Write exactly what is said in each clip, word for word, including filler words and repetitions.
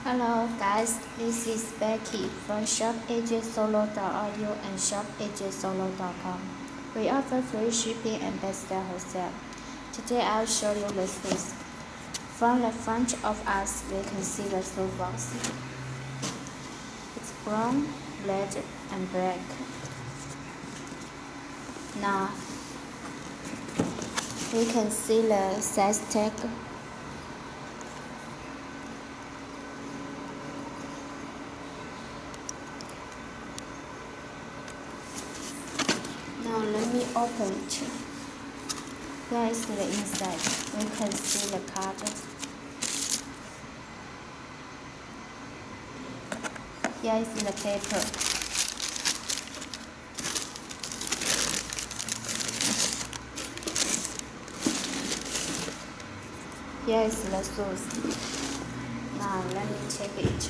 Hello guys, this is Becky from Shopajsole dot audio and Shopajsole dot com. We offer free shipping and best-seller wholesale. Today I'll show you the things. From the front of us, we can see the sofas. It's brown, red, and black. Now we can see the size tag. Now let me open it. Here is the inside. We can see the card. Here is the paper. Here is the sauce. Now let me take it.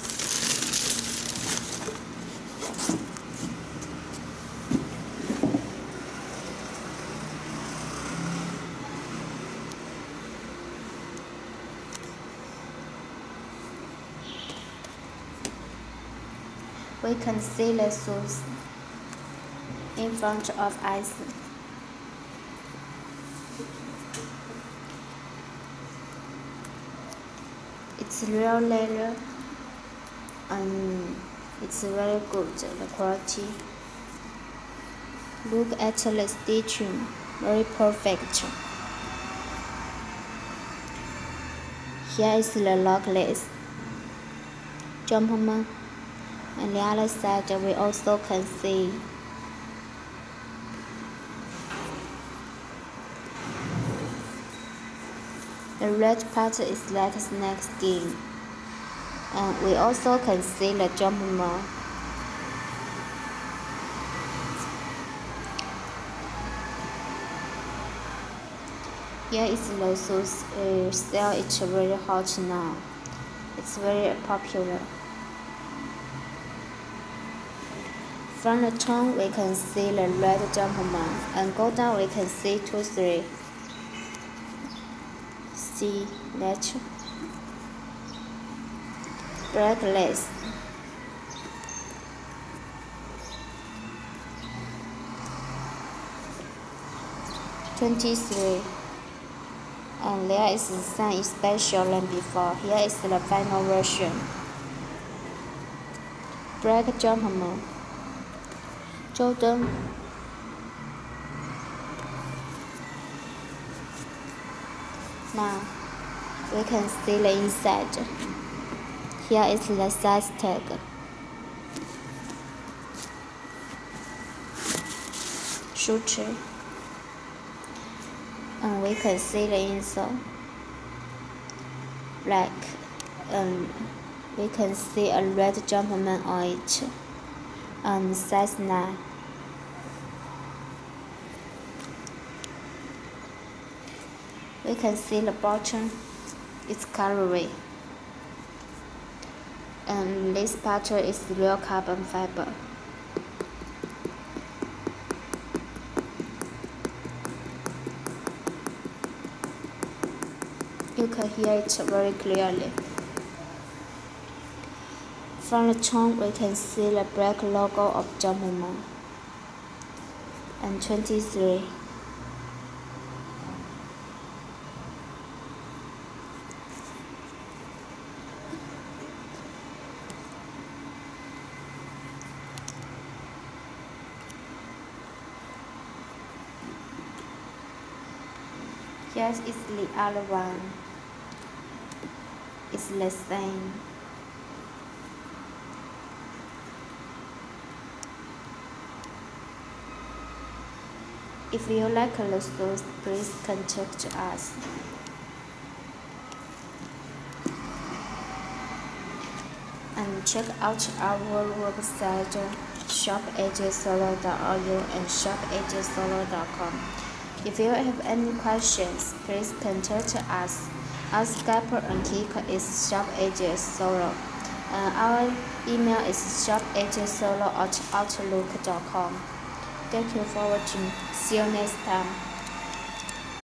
We can see the sauce in front of us. It's real leather and it's very good, the quality. Look at the stitching, very perfect. Here is the lockless jumper. On the other side, we also can see the red part is like snake skin, and we also can see the jumper. Here is the sauce. Uh, sale it's very hot now. It's very popular. From the top, we can see the red jumpman, and go down, we can see two, three. See that? Black lace. twenty-three. And there is some special than before. Here is the final version. Black jumpman. Jordan. Now we can see the inside. Here is the size tag. Shooter. And we can see the insole. Black. And we can see a red jumpman on it. And size nine. We can see the bottom, it's colory, and this part is real carbon fiber. You can hear it very clearly. From the top, we can see the black logo of Jumpman and twenty-three. Yes, it's the other one. It's the same. If you like the sauce, please contact us. And check out our website Shopajsole dot audio and Shopajsole dot com. If you have any questions, please contact us. Our Skype and Kik is Shopajsole, and our email is Shopajsole at outlook dot com. Thank you for watching. See you next time.